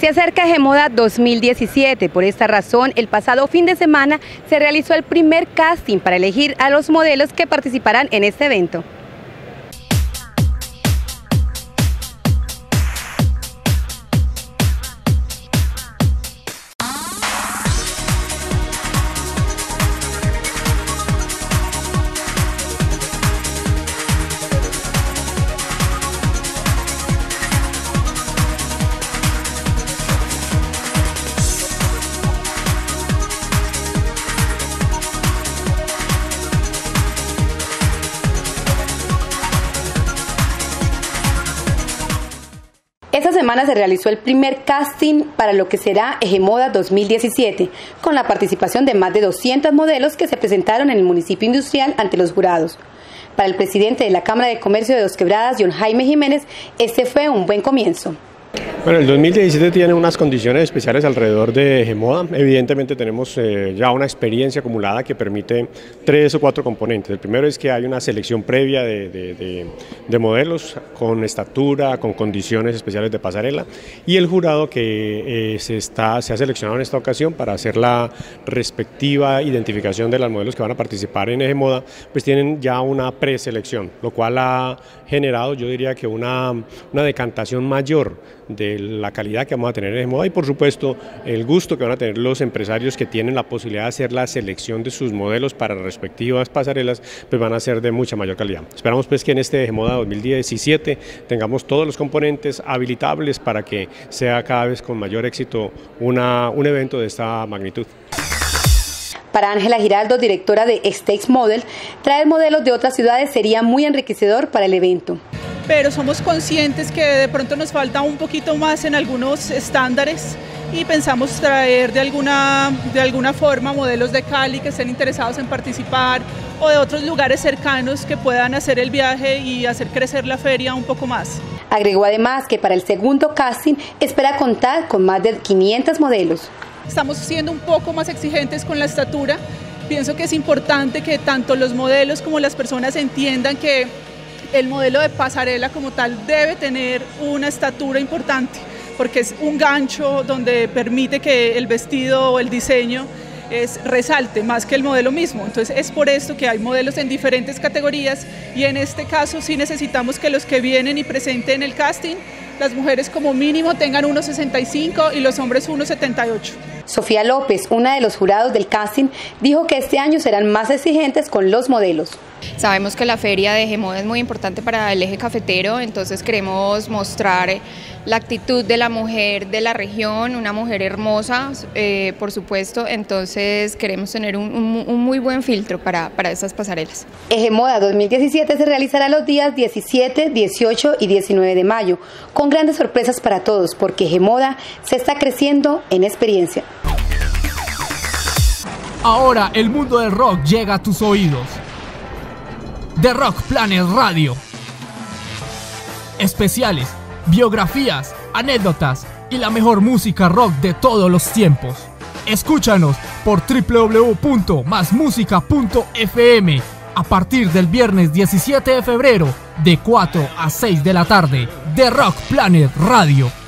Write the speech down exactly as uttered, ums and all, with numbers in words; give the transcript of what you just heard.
Se acerca Egemoda dos mil diecisiete, por esta razón el pasado fin de semana se realizó el primer casting para elegir a los modelos que participarán en este evento. Esta semana se realizó el primer casting para lo que será Egemoda dos mil diecisiete, con la participación de más de doscientos modelos que se presentaron en el municipio industrial ante los jurados. Para el presidente de la Cámara de Comercio de Dos Quebradas, John Jaime Jiménez, este fue un buen comienzo. Bueno, el dos mil diecisiete tiene unas condiciones especiales alrededor de Egemoda. Evidentemente tenemos eh, ya una experiencia acumulada que permite tres o cuatro componentes. El primero es que hay una selección previa de, de, de, de modelos con estatura, con condiciones especiales de pasarela, y el jurado que eh, se, está, se ha seleccionado en esta ocasión para hacer la respectiva identificación de los modelos que van a participar en Egemoda, pues tienen ya una preselección, lo cual ha generado, yo diría que una, una decantación mayor de la calidad que vamos a tener en Egemoda y por supuesto el gusto que van a tener los empresarios que tienen la posibilidad de hacer la selección de sus modelos para las respectivas pasarelas, pues van a ser de mucha mayor calidad. Esperamos pues que en este Egemoda dos mil diecisiete tengamos todos los componentes habilitables para que sea cada vez con mayor éxito una, un evento de esta magnitud. Para Ángela Giraldo, directora de Stakes Model, traer modelos de otras ciudades sería muy enriquecedor para el evento. Pero somos conscientes que de pronto nos falta un poquito más en algunos estándares y pensamos traer de alguna, de alguna forma modelos de Cali que estén interesados en participar o de otros lugares cercanos que puedan hacer el viaje y hacer crecer la feria un poco más. Agregó además que para el segundo casting espera contar con más de quinientos modelos. Estamos siendo un poco más exigentes con la estatura. Pienso que es importante que tanto los modelos como las personas entiendan que el modelo de pasarela como tal debe tener una estatura importante, porque es un gancho donde permite que el vestido o el diseño es, resalte más que el modelo mismo. Entonces es por esto que hay modelos en diferentes categorías y en este caso sí necesitamos que los que vienen y presenten el casting, las mujeres como mínimo tengan uno sesenta y cinco y los hombres uno setenta y ocho. Sofía López, una de los jurados del casting, dijo que este año serán más exigentes con los modelos. Sabemos que la feria de Egemoda es muy importante para el eje cafetero, entonces queremos mostrar la actitud de la mujer de la región, una mujer hermosa, eh, por supuesto, entonces queremos tener un, un, un muy buen filtro para, para estas pasarelas. Egemoda dos mil diecisiete se realizará los días diecisiete, dieciocho y diecinueve de mayo, con grandes sorpresas para todos, porque Egemoda se está creciendo en experiencia. Ahora el mundo del rock llega a tus oídos. The Rock Planet Radio. Especiales, biografías, anécdotas y la mejor música rock de todos los tiempos. Escúchanos por doble u doble u doble u punto más música punto f m a partir del viernes diecisiete de febrero de cuatro a seis de la tarde. The Rock Planet Radio.